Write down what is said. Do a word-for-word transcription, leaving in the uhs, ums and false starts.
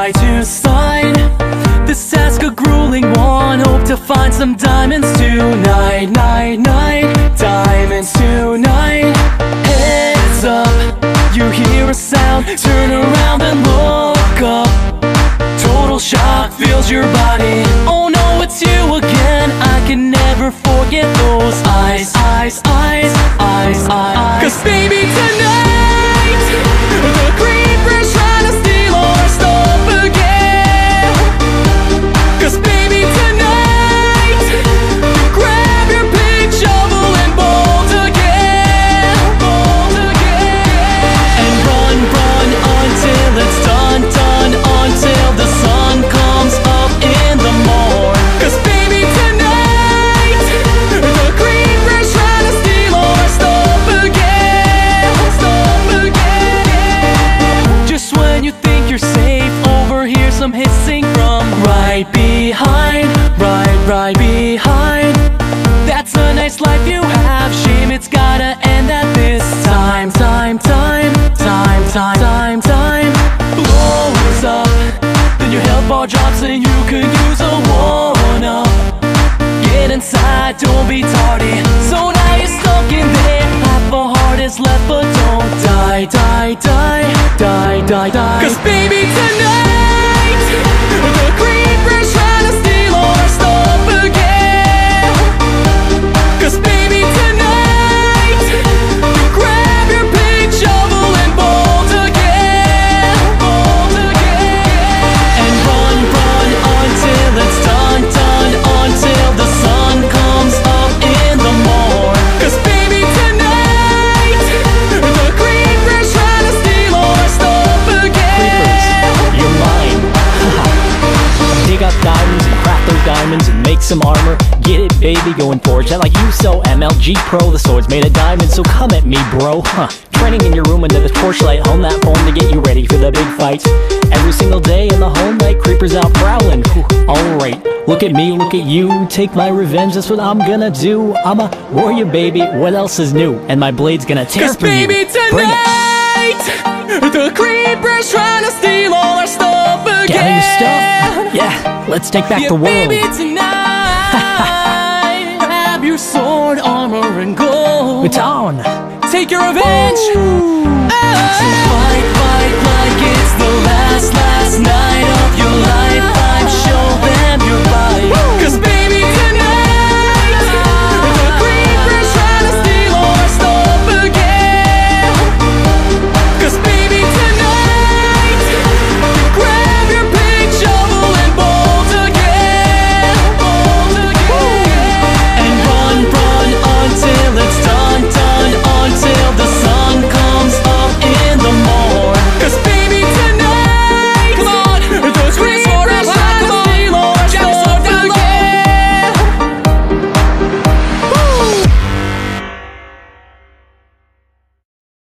side to side. This task a grueling one, hope to find some diamonds tonight. Night, night, diamonds tonight. Heads up, you hear a sound, turn around and look up. Total shock fills your body. Oh no, it's you again. I can never forget those eyes, eyes, eyes, eyes, eyes. Cause baby tonight, the creeper's trying to steal our stuff again. Cause baby tonight, grab your big shovel and bolt again, bolt again. And run, run until it's done, done, until the sun comes up in the morn. Cause baby tonight, the creeper's trying to steal our stuff again, stuff again. Just when you think you're safe, overhear some hissing from right behind, right, right behind. That's a nice life you have, shame it's gotta end at this time. Time, time, time, time, time, time. Blows up, then your health bar drops and you could use a one-up. Get inside, don't be tardy. So now you're stuck in there, half a heart is left, but don't die, die, die, die, die, die. Cause baby tonight, the creeper's trying to steal our stuff again. Cause baby tonight, grab your big shovel and bolt again, bolt again. And run, run until it's done, done, until the sun comes up in the morn. Cause baby tonight, the creeper's trying to steal our stuff again. Creepers, you're mine. Dig up diamonds and craft those diamonds and make some armor. Get it, baby, going forge that like you so M L G Pro. The sword's made of diamonds, so come at me, bro. Huh. Training in your room under the torchlight, hone that form to get you ready for the big fight. Every single day in the whole night, creepers out prowling. Alright, look at me, look at you. Take my revenge, that's what I'm gonna do. I'm a warrior, baby, what else is new? And my blade's gonna tear Cause through you. baby tonight, the creeper's trying to steal all our stuff again. Gather your stuff? Yeah, let's take back Yeah, the world. baby tonight, grab your sword, armor, and gold. It's on! Take your revenge. Oh. So fight, fight like it's the last, last night